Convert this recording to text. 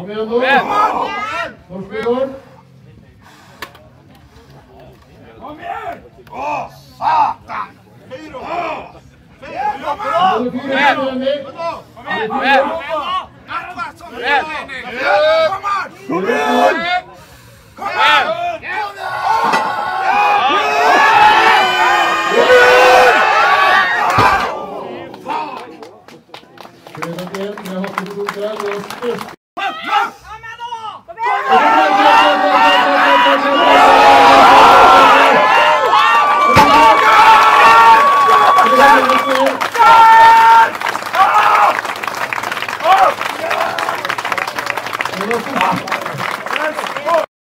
Kom igjen nå! Norskegården! Kom igjen! Åh, satan! Høyre og høyre! Kom igjen! Kom igjen!